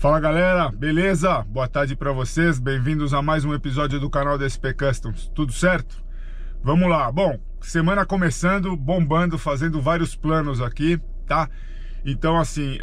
Fala galera, beleza? Boa tarde para vocês, bem-vindos a mais um episódio do canal da SP Customs, tudo certo? Vamos lá, bom, semana começando, bombando, fazendo vários planos aqui, tá? Então assim,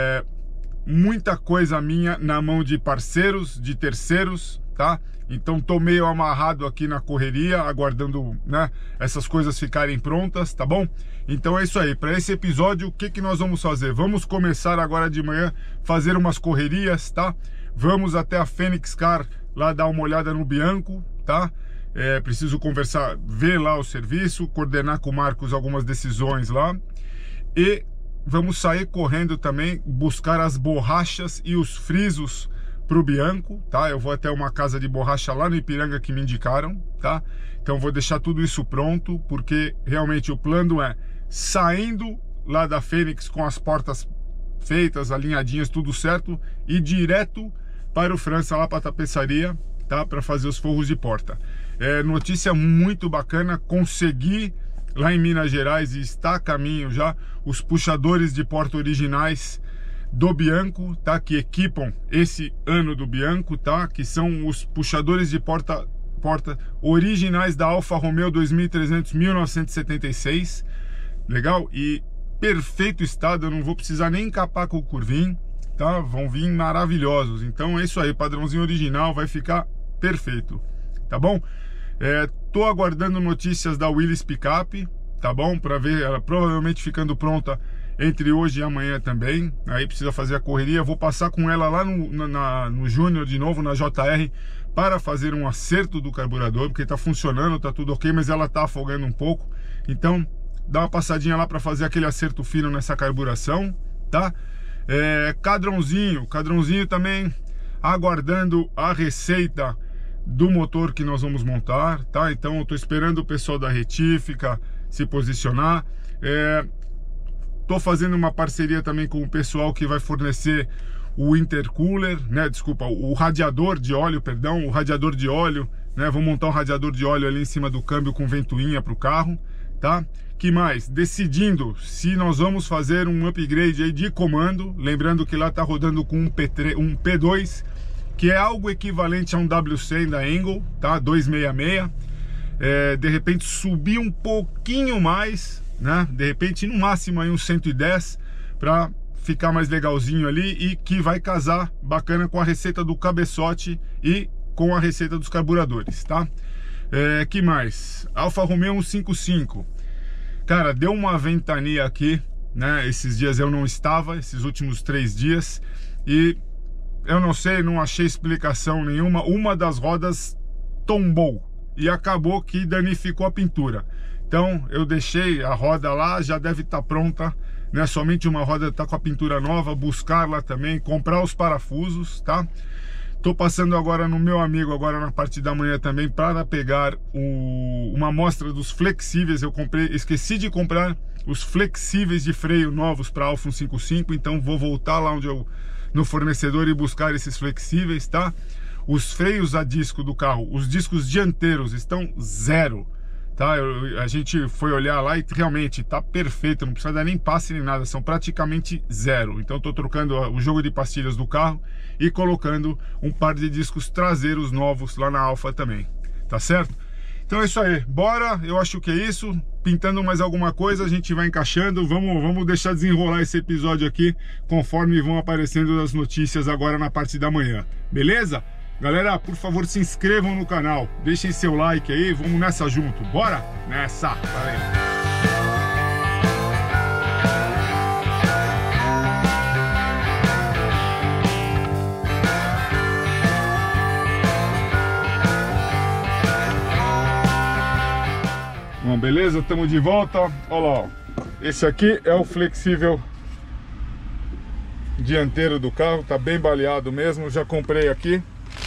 muita coisa minha na mão de parceiros, de terceiros, tá? Então tô meio amarrado aqui na correria, aguardando, né, essas coisas ficarem prontas, tá bom? Então é isso aí, para esse episódio, o que nós vamos fazer? Vamos começar agora de manhã, fazer umas correrias, tá? Vamos até a Fênix Car, lá dar uma olhada no Bianco, tá? Preciso conversar, ver lá o serviço, coordenar com o Marcos algumas decisões lá. E vamos sair correndo também, buscar as borrachas e os frisos pro Bianco, tá? Eu vou até uma casa de borracha lá no Ipiranga que me indicaram, tá? Então vou deixar tudo isso pronto, porque realmente o plano é saindo lá da Fênix com as portas feitas, alinhadinhas, tudo certo, e direto para o França, lá para a tapeçaria, tá? Para fazer os forros de porta. Notícia muito bacana, consegui lá em Minas Gerais, e está a caminho já, os puxadores de porta originais do Bianco, tá? Que equipam esse ano do Bianco, tá? Que são os puxadores de porta originais da Alfa Romeo 2300 1976, legal? E perfeito estado, eu não vou precisar nem encapar com o curvim, tá? Vão vir maravilhosos, então é isso aí, padrãozinho original, vai ficar perfeito, tá bom? Tô aguardando notícias da Willys Pickup, tá bom? Para ver, ela provavelmente ficando pronta entre hoje e amanhã também. Aí precisa fazer a correria. Vou passar com ela lá no Júnior de novo, na JR, para fazer um acerto do carburador, porque tá funcionando, tá tudo ok, mas ela tá afogando um pouco. Então dá uma passadinha lá para fazer aquele acerto fino nessa carburação, tá? Cadrãozinho também aguardando a receita do motor que nós vamos montar, tá? Então eu tô esperando o pessoal da retífica se posicionar. Tô fazendo uma parceria também com o pessoal que vai fornecer o intercooler, né? Desculpa, o radiador de óleo, perdão, o radiador de óleo, né? Vou montar um radiador de óleo ali em cima do câmbio com ventoinha para o carro, tá? Que mais? Decidindo se nós vamos fazer um upgrade aí de comando, lembrando que lá tá rodando com um P2, que é algo equivalente a um W100 da Engel, tá? 266. De repente subir um pouquinho mais, né? De repente no máximo aí uns 110 para ficar mais legalzinho ali, e que vai casar bacana com a receita do cabeçote e com a receita dos carburadores, tá? Que mais? Alfa Romeo 155. Cara, deu uma ventania aqui, né? Esses dias eu não estava, esses últimos 3 dias, e eu não sei, não achei explicação nenhuma. Uma das rodas tombou e acabou que danificou a pintura. Então eu deixei a roda lá, já deve estar pronta, né? Somente uma roda está com a pintura nova, buscar lá também, comprar os parafusos, tá? Tô passando agora no meu amigo, agora na parte da manhã também, para pegar uma amostra dos flexíveis. Eu esqueci de comprar os flexíveis de freio novos para Alfa 155, então vou voltar lá no fornecedor e buscar esses flexíveis, tá? Os freios a disco do carro, os discos dianteiros estão zero, tá? A gente foi olhar lá e realmente tá perfeito, não precisa dar nem passe nem nada, são praticamente zero. Então tô trocando o jogo de pastilhas do carro e colocando um par de discos traseiros novos lá na Alfa também, tá certo? Então é isso aí, bora, eu acho que é isso. Pintando mais alguma coisa, a gente vai encaixando. Vamos deixar desenrolar esse episódio aqui conforme vão aparecendo as notícias agora na parte da manhã, beleza? Galera, por favor, se inscrevam no canal, deixem seu like aí, vamos nessa junto, bora? Nessa, valeu! Bom, beleza? Estamos de volta. Olha lá, ó. Esse aqui é o flexível dianteiro do carro, tá bem baleado mesmo, já comprei aqui.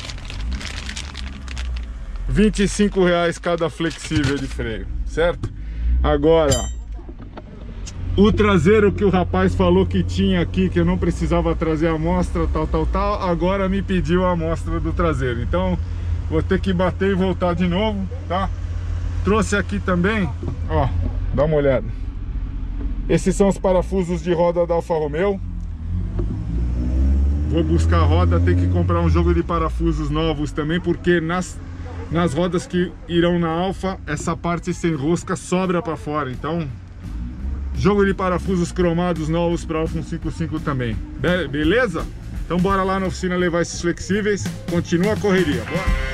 R$25 cada flexível de freio, certo? Agora, o traseiro que o rapaz falou que tinha aqui, que eu não precisava trazer a amostra, tal, agora me pediu a amostra do traseiro. Então, vou ter que bater e voltar de novo, tá? Trouxe aqui também, ó, dá uma olhada. Esses são os parafusos de roda da Alfa Romeo. vou buscar roda, tem que comprar um jogo de parafusos novos também, porque nas rodas que irão na Alfa, essa parte sem rosca sobra para fora. Então, jogo de parafusos cromados novos para Alfa 155 também. Beleza? Então bora lá na oficina levar esses flexíveis. Continua a correria, bora!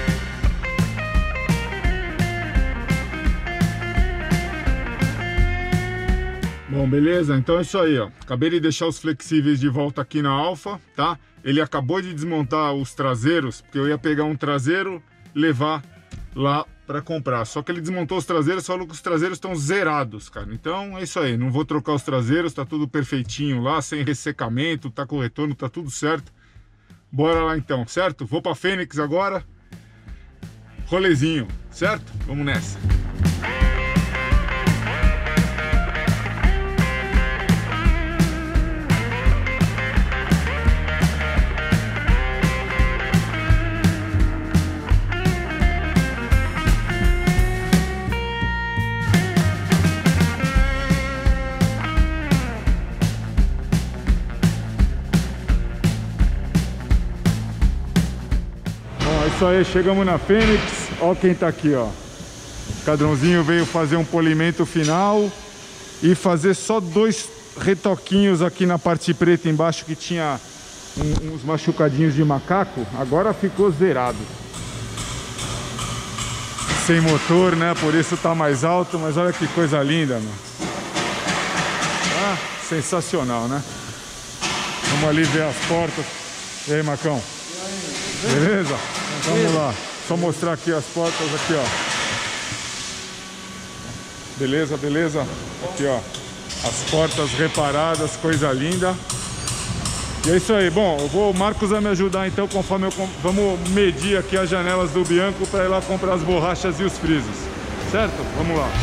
Bom, beleza? Então é isso aí, ó. Acabei de deixar os flexíveis de volta aqui na Alfa, tá? Ele acabou de desmontar os traseiros, porque eu ia pegar um traseiro e levar lá para comprar. Só que ele desmontou os traseiros, falou que os traseiros estão zerados, cara. Então é isso aí, não vou trocar os traseiros, tá tudo perfeitinho lá, sem ressecamento, tá com retorno, tá tudo certo. Bora lá então, certo? Vou para Fênix agora. Rolezinho, certo? Vamos nessa. Isso aí, chegamos na Fênix. Ó quem tá aqui, ó. O Cadrãozinho veio fazer um polimento final e fazer só 2 retoquinhos aqui na parte preta embaixo, que tinha uns machucadinhos de macaco. Agora ficou zerado. Sem motor, né? Por isso tá mais alto, mas olha que coisa linda, mano. Ah, sensacional, né? Vamos ali ver as portas. E aí, Macão? Beleza? Vamos lá, só mostrar aqui as portas, aqui ó. Beleza, beleza? Aqui ó, as portas reparadas, coisa linda. E é isso aí, bom, o Marcos vai me ajudar então, conforme vamos medir aqui as janelas do Bianco para ir lá comprar as borrachas e os frisos, certo? Vamos lá.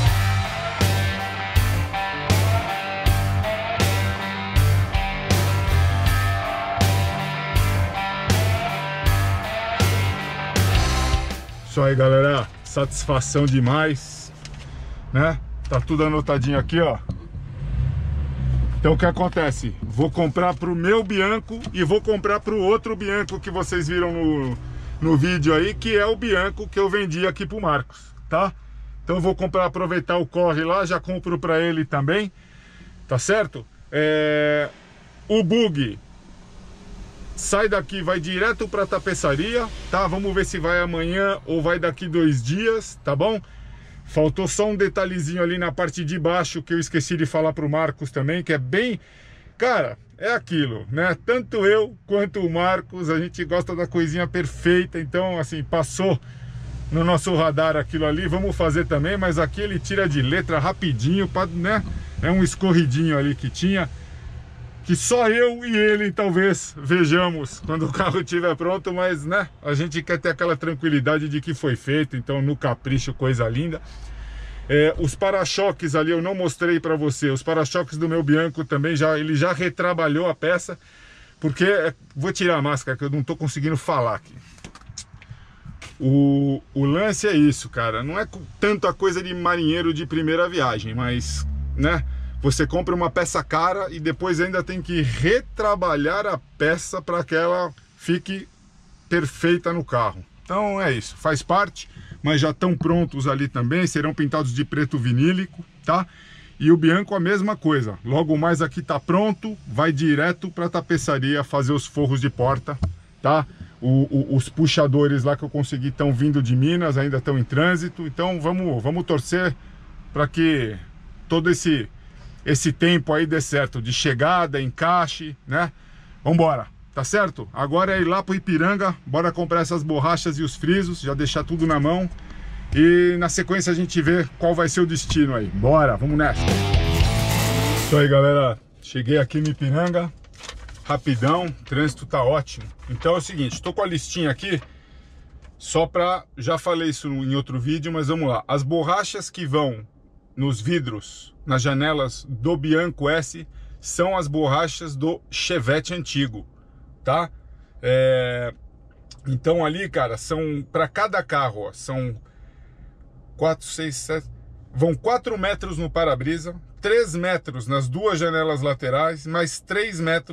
Isso aí, galera, satisfação demais, né? Tá tudo anotadinho aqui, ó. Então o que acontece? Vou comprar pro meu Bianco e vou comprar pro outro Bianco que vocês viram no vídeo aí, que é o Bianco que eu vendi aqui pro Marcos, tá? Então eu vou comprar, aproveitar o corre lá, já compro pra ele também, tá certo? O bug sai daqui, vai direto para tapeçaria, tá? Vamos ver se vai amanhã ou vai daqui 2 dias, tá bom? Faltou só um detalhezinho ali na parte de baixo que eu esqueci de falar pro Marcos também, que é bem... Cara, é aquilo, né? Tanto eu quanto o Marcos, a gente gosta da coisinha perfeita, então, assim, passou no nosso radar aquilo ali, vamos fazer também, mas aqui ele tira de letra rapidinho, né? É um escorridinho ali que tinha, que só eu e ele talvez vejamos quando o carro estiver pronto, mas né, a gente quer ter aquela tranquilidade de que foi feito, então no capricho, coisa linda. Os para-choques ali eu não mostrei para você, os para-choques do meu Bianco também, ele já retrabalhou a peça, porque, vou tirar a máscara que eu não tô conseguindo falar aqui. O lance é isso, cara, não é tanto a coisa de marinheiro de primeira viagem, mas, né, você compra uma peça cara e depois ainda tem que retrabalhar a peça para que ela fique perfeita no carro. Então é isso, faz parte, mas já estão prontos ali também, serão pintados de preto vinílico, tá? E o Bianco a mesma coisa, logo mais aqui tá pronto, vai direto para a tapeçaria fazer os forros de porta, tá? Os puxadores lá que eu consegui estão vindo de Minas, ainda estão em trânsito, então vamos torcer para que todo esse tempo aí dê certo, de chegada, encaixe, né? Vambora, tá certo? Agora é ir lá pro Ipiranga, bora comprar essas borrachas e os frisos, já deixar tudo na mão. E na sequência a gente vê qual vai ser o destino aí. Bora, vamos nessa. Isso aí, galera, cheguei aqui no Ipiranga, rapidão, o trânsito tá ótimo. Então é o seguinte, tô com a listinha aqui, só pra, já falei isso em outro vídeo, mas vamos lá. As borrachas que vão nos vidros, nas janelas do Bianco S, são as borrachas do Chevette antigo, tá? Então ali, cara, são para cada carro, ó, são 4, 6, 7, vão 4 metros no para-brisa, 3 metros nas 2 janelas laterais, mais 3 metros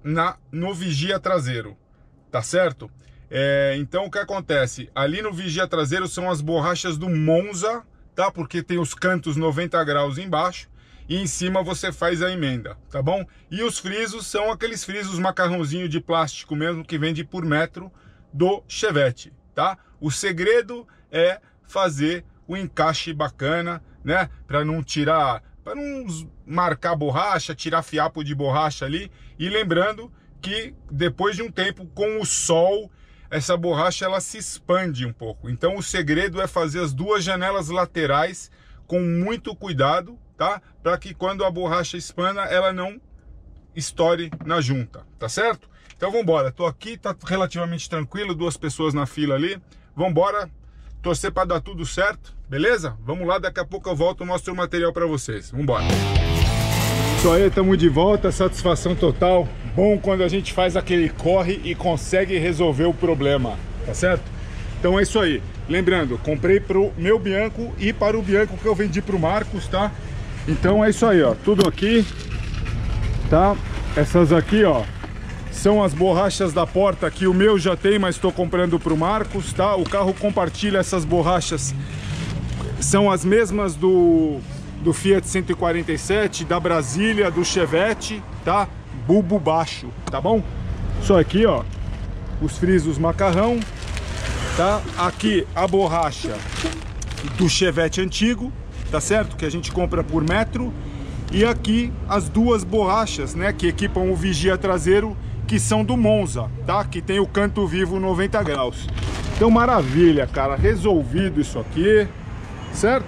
no vigia traseiro, tá certo? Então o que acontece? Ali no vigia traseiro são as borrachas do Monza, tá? Porque tem os cantos 90 graus embaixo e em cima você faz a emenda, tá bom? E os frisos são aqueles frisos macarrãozinho de plástico mesmo que vende por metro do Chevette, tá? O segredo é fazer o encaixe bacana, né? Para não marcar borracha, tirar fiapo de borracha ali. E lembrando que depois de um tempo com o sol, essa borracha ela se expande um pouco. Então o segredo é fazer as duas janelas laterais com muito cuidado, tá? Para que quando a borracha expanda, ela não estoure na junta, tá certo? Então vamos embora. Tô aqui, tá relativamente tranquilo, 2 pessoas na fila ali. Vamos embora, torcer para dar tudo certo, beleza? Vamos lá, daqui a pouco eu volto e mostro o material para vocês. Vamos embora. Isso aí, estamos de volta, satisfação total. Bom quando a gente faz aquele corre e consegue resolver o problema, tá certo? Então é isso aí. Lembrando, comprei pro meu Bianco e para o Bianco que eu vendi pro Marcos, tá? Então é isso aí, ó, tudo aqui, tá? Essas aqui, ó, são as borrachas da porta que o meu já tem, mas estou comprando pro Marcos, tá? O carro compartilha essas borrachas, são as mesmas do Fiat 147, da Brasília, do Chevette, tá? Bulbo baixo, tá bom? Só aqui, ó, os frisos macarrão, tá? Aqui a borracha do Chevette antigo, tá certo? Que a gente compra por metro. E aqui as duas borrachas, né? Que equipam o vigia traseiro, que são do Monza, tá? Que tem o canto vivo 90 graus. Então maravilha, cara, resolvido isso aqui, certo?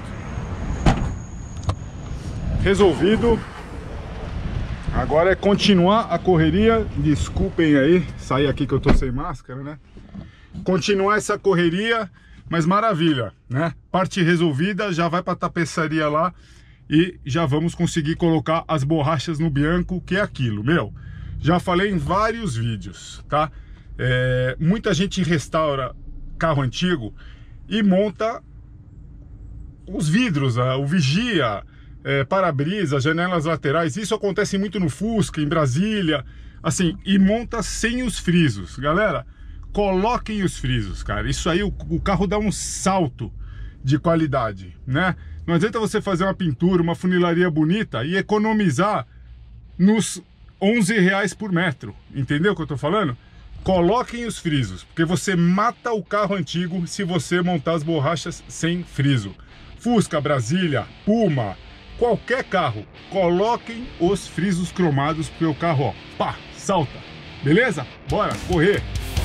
Resolvido. Agora é continuar a correria. Desculpem aí, sair aqui que eu tô sem máscara, né? Continuar essa correria, mas maravilha, né? Parte resolvida, já vai pra tapeçaria lá e já vamos conseguir colocar as borrachas no Bianco, que é aquilo, meu. Já falei em vários vídeos, tá? Muita gente restaura carro antigo e monta os vidros, o vigia, para-brisa, janelas laterais. Isso acontece muito no Fusca, em Brasília, assim, e monta sem os frisos. Galera, coloquem os frisos, cara. Isso aí, o carro dá um salto de qualidade, né? Não adianta você fazer uma pintura, uma funilaria bonita e economizar nos R$11 por metro. Entendeu o que eu tô falando? Coloquem os frisos, porque você mata o carro antigo se você montar as borrachas sem friso. Fusca, Brasília, Puma, qualquer carro, coloquem os frisos cromados, porque o carro, ó, pá, salta. Beleza? Bora correr!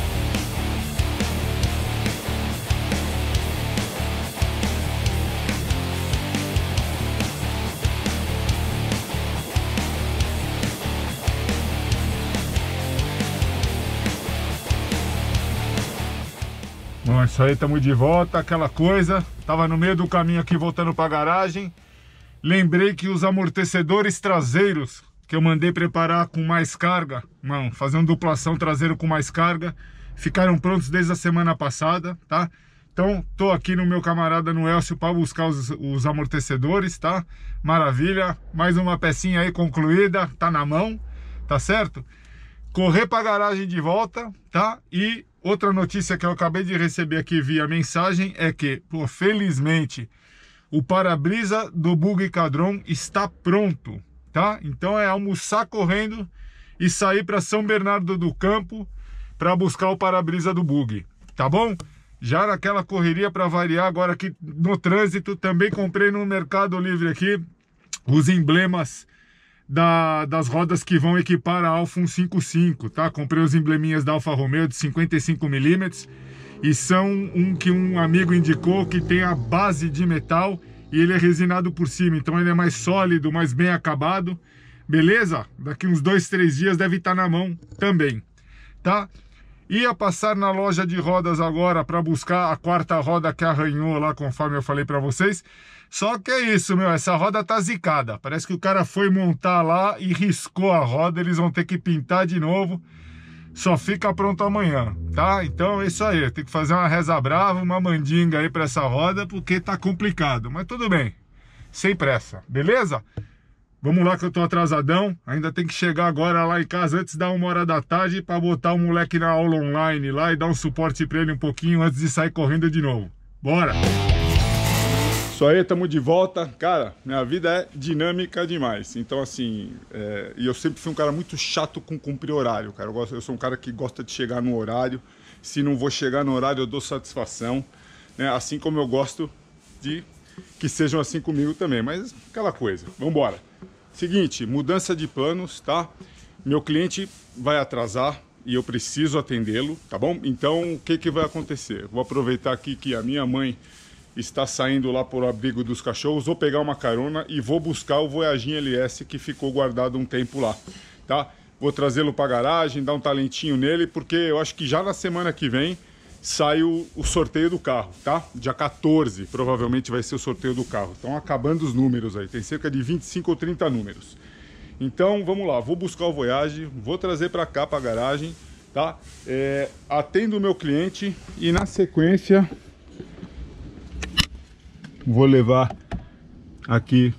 Bom, isso aí, estamos de volta, aquela coisa. Tava no meio do caminho aqui voltando para a garagem. Lembrei que os amortecedores traseiros que eu mandei preparar com mais carga, não, fazer uma duplação traseiro com mais carga, ficaram prontos desde a semana passada, tá? Então, tô aqui no meu camarada no Elcio para buscar os amortecedores, tá? Maravilha, mais uma pecinha aí concluída, tá na mão, tá certo? Correr para a garagem de volta, tá? E outra notícia que eu acabei de receber aqui via mensagem é que, pô, felizmente, o para-brisa do Buggy Cadron está pronto, tá? Então é almoçar correndo e sair para São Bernardo do Campo para buscar o para-brisa do Buggy, tá bom? Já naquela correria para variar, agora aqui no trânsito, também comprei no Mercado Livre aqui os emblemas das rodas que vão equipar a Alfa 155, tá? Comprei os embleminhas da Alfa Romeo de 55 mm e são que um amigo indicou que tem a base de metal e ele é resinado por cima, então ele é mais sólido, mais bem acabado, beleza? Daqui uns 2, 3 dias deve estar na mão também, tá? Ia passar na loja de rodas agora para buscar a quarta roda que arranhou lá, conforme eu falei para vocês. Só que é isso, meu, essa roda tá zicada. Parece que o cara foi montar lá e riscou a roda, eles vão ter que pintar de novo. Só fica pronto amanhã, tá? Então é isso aí, tem que fazer uma reza brava, uma mandinga aí para essa roda, porque tá complicado. Mas tudo bem, sem pressa, beleza? Vamos lá que eu tô atrasadão. Ainda tem que chegar agora lá em casa antes da 1h da tarde para botar o moleque na aula online lá e dar um suporte para ele um pouquinho antes de sair correndo de novo. Bora! Isso aí, tamo de volta. Cara, minha vida é dinâmica demais. Então, assim, e eu sempre fui um cara muito chato com cumprir horário, cara. Eu sou um cara que gosta de chegar no horário. Se não vou chegar no horário, eu dou satisfação, né? Assim como eu gosto de que sejam assim comigo também. Mas aquela coisa, vambora. Seguinte, mudança de planos, tá? Meu cliente vai atrasar e eu preciso atendê-lo, tá bom? Então, o que vai acontecer? Vou aproveitar aqui que a minha mãe está saindo lá por abrigo dos cachorros, vou pegar uma carona e vou buscar o Voyagin LS que ficou guardado um tempo lá, tá? Vou trazê-lo para a garagem, dar um talentinho nele, porque eu acho que já na semana que vem sai o sorteio do carro, tá? Dia 14 provavelmente vai ser o sorteio do carro. Estão acabando os números aí, tem cerca de 25 ou 30 números. Então vamos lá, vou buscar o Voyagin, vou trazer para cá, para a garagem, tá? Atendo o meu cliente e na sequência vou levar aqui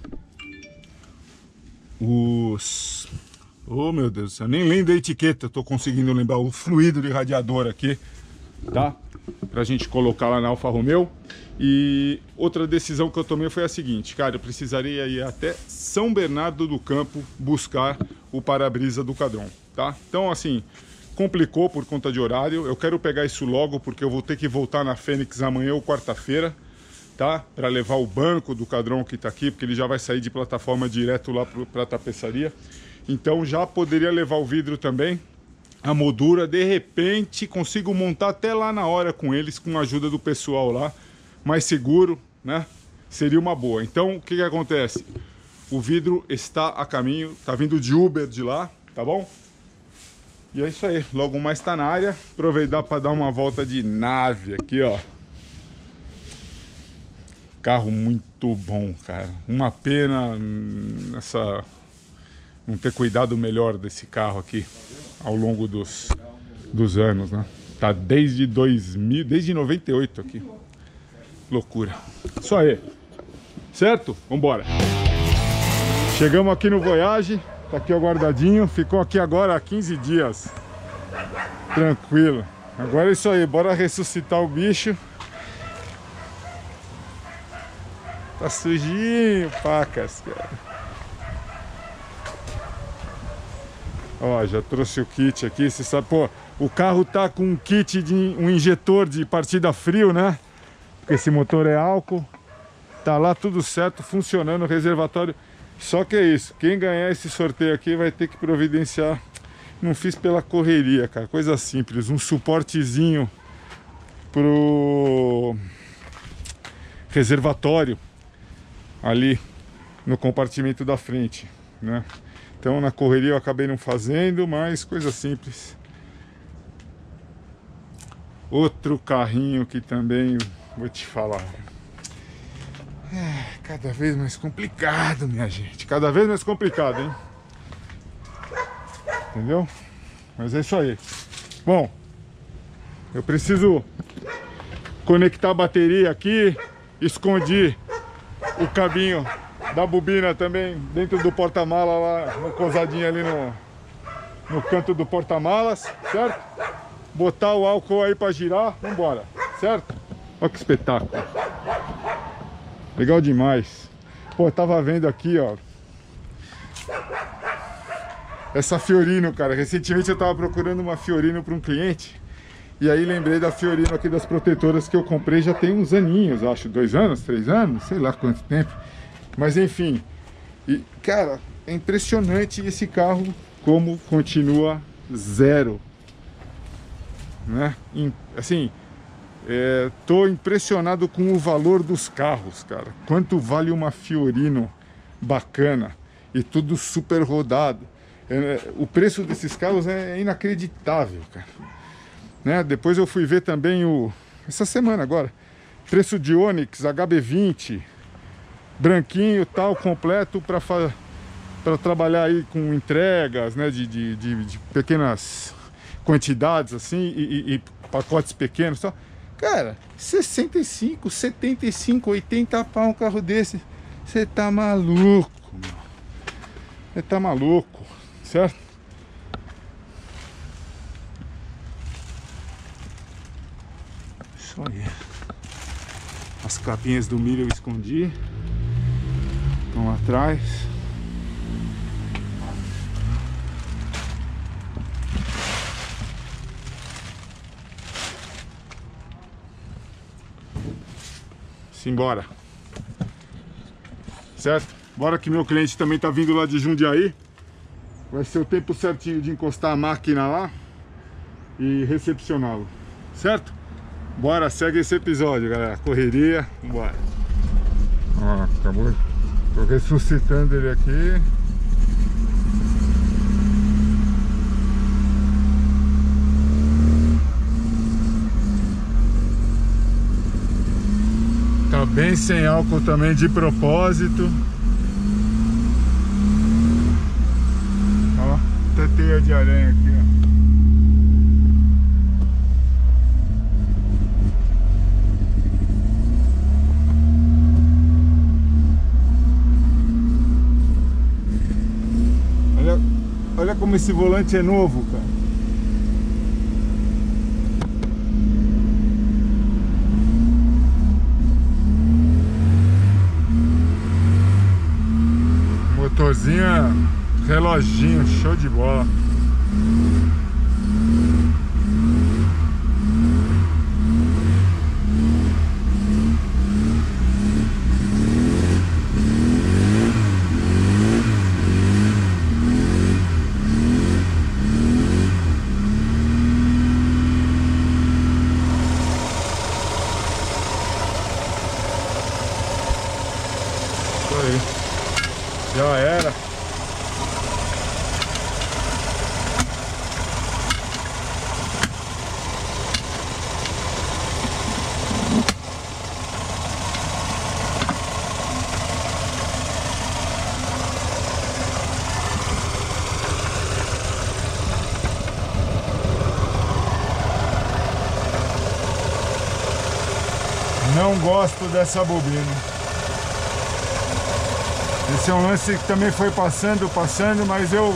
os... Oh, meu Deus do céu, nem lembro da etiqueta, eu tô conseguindo lembrar o fluido de radiador aqui, tá? Pra gente colocar lá na Alfa Romeo. E outra decisão que eu tomei foi a seguinte, cara, eu precisaria ir até São Bernardo do Campo buscar o para-brisa do Cadron, tá? Então, assim, complicou por conta de horário, eu quero pegar isso logo porque eu vou ter que voltar na Fênix amanhã ou quarta-feira, tá? Para levar o banco do Cadron que tá aqui, porque ele já vai sair de plataforma direto lá para a tapeçaria. Então já poderia levar o vidro também, a moldura, de repente consigo montar até lá na hora com eles, com a ajuda do pessoal lá, mais seguro, né? Seria uma boa. Então o que acontece? O vidro está a caminho, tá vindo de Uber de lá, tá bom? E é isso aí, logo mais tá na área, aproveitar para dar uma volta de nave aqui, ó. Carro muito bom, cara. Uma pena não ter cuidado melhor desse carro aqui ao longo dos anos, né? Tá desde 98 aqui. Loucura. Isso aí. Certo? Vambora. Chegamos aqui no Voyagin. Tá aqui o guardadinho. Ficou aqui agora há 15 dias. Tranquilo. Agora é isso aí. Bora ressuscitar o bicho. Tá sujinho, pacas, cara. Ó, já trouxe o kit aqui, você sabe, pô, o carro tá com um kit de um injetor de partida frio, né? Porque esse motor é álcool. Tá lá tudo certo, funcionando o reservatório. Só que é isso, quem ganhar esse sorteio aqui vai ter que providenciar. Não fiz pela correria, cara, coisa simples, um suportezinho pro reservatório ali no compartimento da frente, né? Então na correria eu acabei não fazendo, mas coisa simples. Outro carrinho que também vou te falar, cada vez mais complicado, minha gente, cada vez mais complicado, hein? Entendeu? Mas é isso aí. Bom, eu preciso conectar a bateria aqui, escondi o cabinho da bobina também dentro do porta-mala lá, no cosadinho ali no canto do porta-malas, certo? Botar o álcool aí pra girar, vambora, certo? Olha que espetáculo. Legal demais. Pô, eu tava vendo aqui, ó, essa Fiorino, cara. Recentemente eu tava procurando uma Fiorino para um cliente. E aí lembrei da Fiorino aqui das protetoras que eu comprei já tem uns aninhos, acho, 2 anos, 3 anos, sei lá quanto tempo. Mas enfim, e cara, é impressionante esse carro como continua zero, né? Assim, tô impressionado com o valor dos carros, cara. Quanto vale uma Fiorino bacana e tudo super rodado. O preço desses carros é inacreditável, cara. Né? Depois eu fui ver também essa semana agora, preço de Onix HB20 branquinho, tal, completo, para trabalhar aí com entregas, né, de pequenas quantidades assim e pacotes pequenos, tal. Cara, 65, 75, 80 pau um carro desse. Você tá maluco, meu. Você tá maluco, certo? Isso aí. As capinhas do milho eu escondi. Estão lá atrás. Simbora. Certo? Bora que meu cliente também tá vindo lá de Jundiaí. Vai ser o tempo certinho de encostar a máquina lá e recepcioná-lo. Certo? Bora, segue esse episódio, galera. Correria, bora. Ó, acabou. Tô ressuscitando ele aqui. Tá bem sem álcool também de propósito. Ó, até teia de aranha aqui, ó. Olha como esse volante é novo, cara. Motorzinha, reloginho, show de bola. Já era. Não gosto dessa bobina. Esse é um lance que também foi passando, mas eu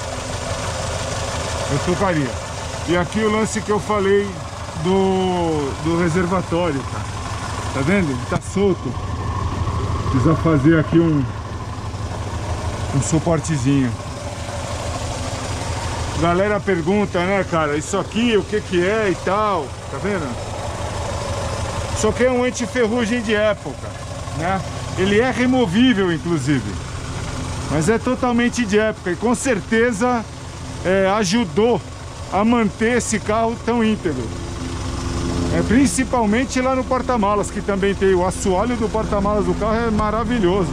tocaria. E aqui o lance que eu falei do reservatório, cara. Tá vendo? Ele tá solto. Precisa fazer aqui um suportezinho. Galera pergunta, né, cara, isso aqui, o que que é e tal, tá vendo? Isso aqui é um anti-ferrugem de época, né? Ele é removível, inclusive, mas é totalmente de época e com certeza ajudou a manter esse carro tão íntegro. Principalmente lá no porta-malas, que também tem o assoalho do porta-malas do carro, é maravilhoso.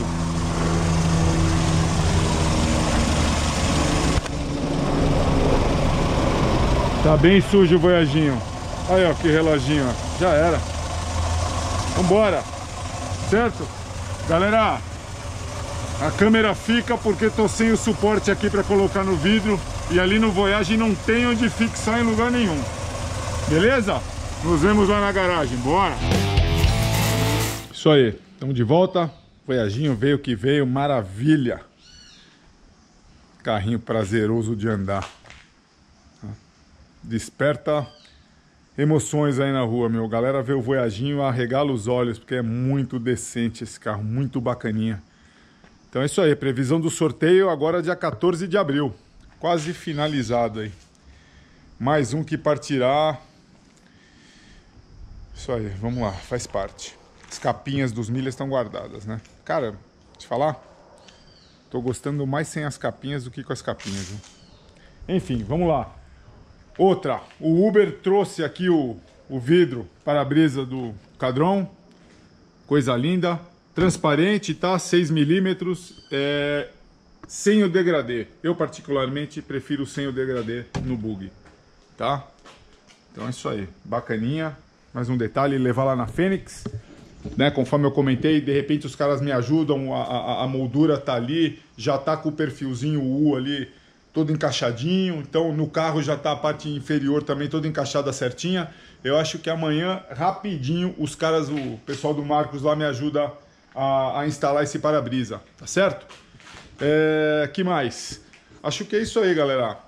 Tá bem sujo o Voyaginho. Aí, ó, que reloginho, ó. Já era. Vambora, certo? Galera, a câmera fica porque tô sem o suporte aqui para colocar no vidro e ali no Voyage não tem onde fixar em lugar nenhum. Beleza? Nos vemos lá na garagem, bora! Isso aí, estamos de volta. Voyaginho veio que veio, maravilha. Carrinho prazeroso de andar. Desperta emoções aí na rua, meu. Galera vê o Voyaginho, arregala os olhos, porque é muito decente esse carro, muito bacaninha. Então é isso aí, previsão do sorteio agora dia 14 de abril. Quase finalizado aí. Mais um que partirá. Isso aí, vamos lá, faz parte. As capinhas dos milhas estão guardadas, né? Cara, te falar, tô gostando mais sem as capinhas do que com as capinhas, viu? Enfim, vamos lá. Outra, o Uber trouxe aqui o vidro para-brisa do Cadron, coisa linda, transparente, tá? 6 milímetros, sem o degradê. Eu particularmente prefiro sem o degradê no bug, tá? Então é isso aí, bacaninha. Mais um detalhe, levar lá na Fênix, né? Conforme eu comentei, de repente os caras me ajudam, a moldura tá ali, já tá com o perfilzinho U ali, todo encaixadinho, então no carro já tá a parte inferior também toda encaixada certinha. Eu acho que amanhã, rapidinho, os caras, o pessoal do Marcos lá me ajuda a instalar esse para-brisa, tá certo? Que mais? Acho que é isso aí, galera.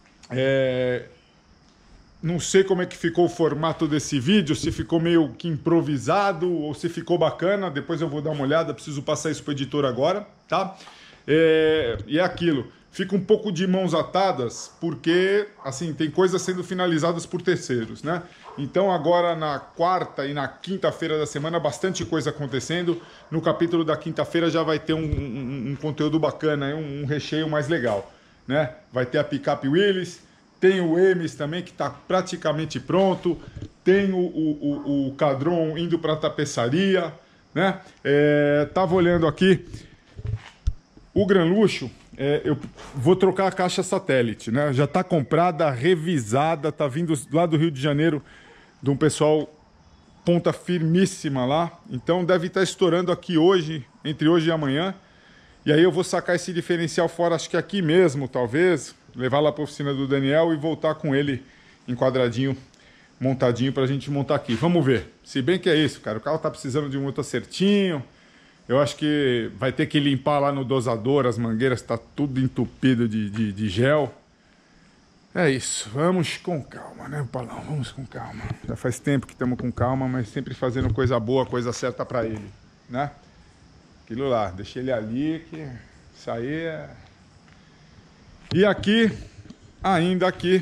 Não sei como é que ficou o formato desse vídeo, se ficou meio que improvisado ou se ficou bacana. Depois eu vou dar uma olhada, preciso passar isso para o editor agora, tá? E é aquilo, fica um pouco de mãos atadas, porque assim, tem coisas sendo finalizadas por terceiros, né? Então agora na quarta e na quinta-feira da semana, bastante coisa acontecendo. No capítulo da quinta-feira já vai ter um conteúdo bacana, um recheio mais legal, né? Vai ter a picape Willys, tem o Emes também, que está praticamente pronto, tem o Cadron indo para a tapeçaria, né? Tava olhando aqui, o Gran Luxo, eu vou trocar a caixa satélite, né? Já está comprada, revisada, tá vindo lá do Rio de Janeiro, de um pessoal ponta firmíssima lá, então deve estar estourando aqui hoje, entre hoje e amanhã, e aí eu vou sacar esse diferencial fora, acho que aqui mesmo, talvez, levar lá para a oficina do Daniel e voltar com ele enquadradinho, montadinho, para a gente montar aqui. Vamos ver. Se bem que é isso, cara, o carro tá precisando de um motor certinho, eu acho que vai ter que limpar lá no dosador, as mangueiras tá tudo entupido de gel. É isso, vamos com calma, né, Paulão? Vamos com calma. Já faz tempo que estamos com calma, mas sempre fazendo coisa boa, coisa certa para ele, né? Aquilo lá, deixei ele ali, que isso aí é... E aqui, ainda aqui,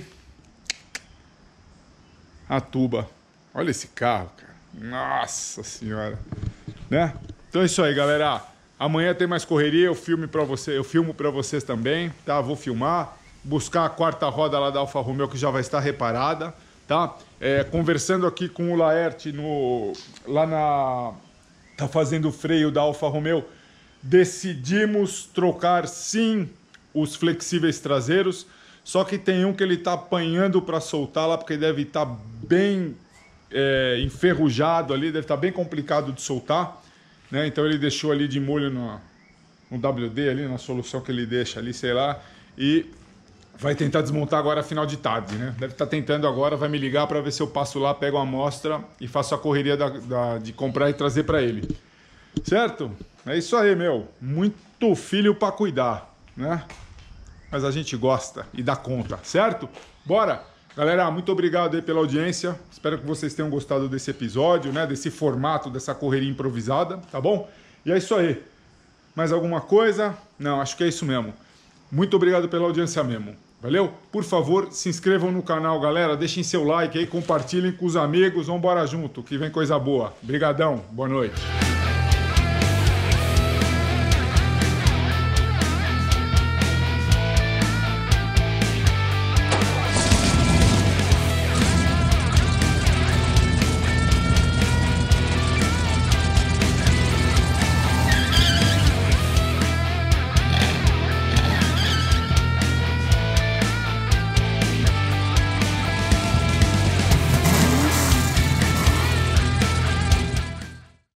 a tuba. Olha esse carro, cara. Nossa senhora, né? Então é isso aí, galera. Amanhã tem mais correria, eu filmo para vocês também, tá? Vou filmar. Buscar a quarta roda lá da Alfa Romeo, que já vai estar reparada, tá? Conversando aqui com o Laerte tá fazendo o freio da Alfa Romeo, decidimos trocar sim os flexíveis traseiros, só que tem um que ele tá apanhando para soltar lá, porque deve estar bem enferrujado ali, deve estar bem complicado de soltar, né? Então ele deixou ali de molho no WD ali, na solução que ele deixa ali, sei lá, e vai tentar desmontar agora final de tarde, né? Deve estar tentando agora, vai me ligar para ver se eu passo lá, pego uma amostra e faço a correria de comprar e trazer para ele. Certo? É isso aí, meu. Muito filho para cuidar, né? Mas a gente gosta e dá conta, certo? Bora! Galera, muito obrigado aí pela audiência. Espero que vocês tenham gostado desse episódio, né? Desse formato, dessa correria improvisada, tá bom? E é isso aí. Mais alguma coisa? Não, acho que é isso mesmo. Muito obrigado pela audiência mesmo. Valeu? Por favor, se inscrevam no canal, galera. Deixem seu like aí, compartilhem com os amigos. Vamos embora junto, que vem coisa boa. Obrigadão. Boa noite.